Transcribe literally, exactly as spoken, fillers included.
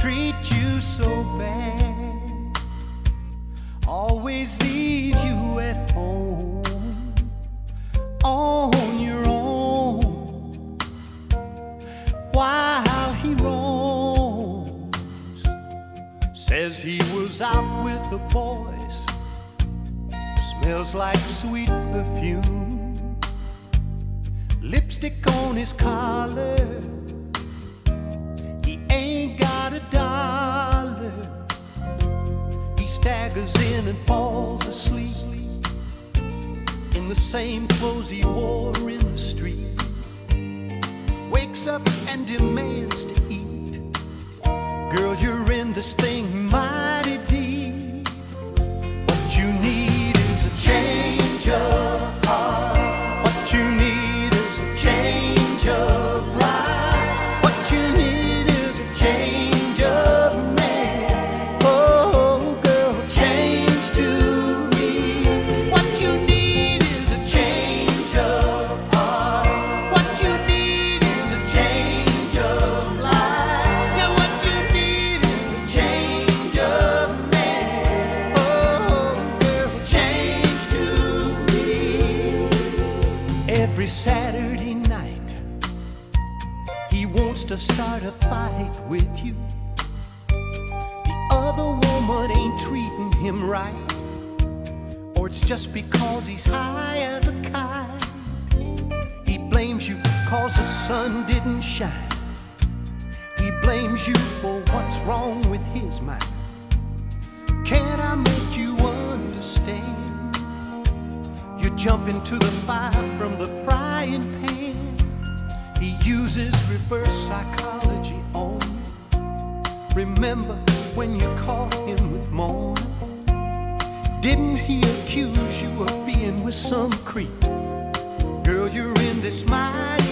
treat you so bad, always leave you at home on your own while he roams. Says he was out with the boys, smells like sweet perfume, lipstick on his collar, he ain't got a dollar. He staggers in and falls asleep in the same clothes he wore in the street. Wakes up and demands to eat. Girl, you're in this thing mighty deep. What you need is a change of heart. What you need is a change of life. What you need is a change of man. Oh, girl, change to me. What you need is a change of heart. What you need is a change of life. Yeah, what you need is a change of man. Oh, girl, change to me. Every Saturday night, he wants to start a fight with you. The other woman ain't treating him right, or it's just because he's high as a kite. He blames you cause the sun didn't shine. He blames you for what's wrong with his mind. Can I make you understand? You jump into the fire from the frying pan. He uses reverse psychology on you. Remember when you caught him with mourning? Didn't he accuse you of being with some creep? Girl, you're in this mighty